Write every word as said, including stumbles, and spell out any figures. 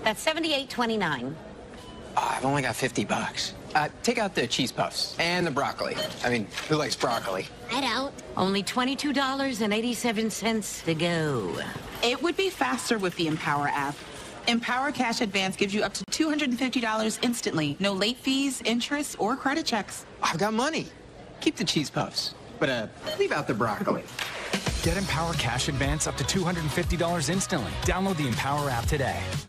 That's seventy-eight twenty-nine. Oh, I've only got fifty bucks. Uh, take out the cheese puffs and the broccoli. I mean, who likes broccoli? I don't. Only twenty-two dollars and eighty-seven cents to go. It would be faster with the Empower app. Empower Cash Advance gives you up to two hundred fifty dollars instantly. No late fees, interest, or credit checks. I've got money. Keep the cheese puffs, but uh, leave out the broccoli. Get Empower Cash Advance up to two hundred fifty dollars instantly. Download the Empower app today.